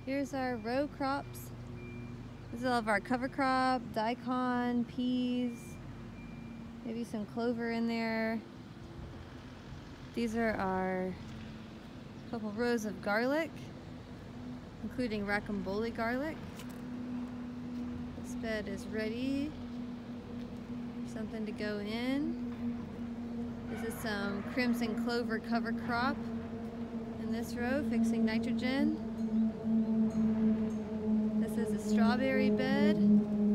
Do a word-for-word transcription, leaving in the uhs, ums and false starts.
Here's our row crops. This is all of our cover crop, daikon, peas, maybe some clover in there. These are our couple rows of garlic, including racambole garlic. This bed is ready for something to go in. This is some crimson clover cover crop in this row, fixing nitrogen. This is a strawberry bed.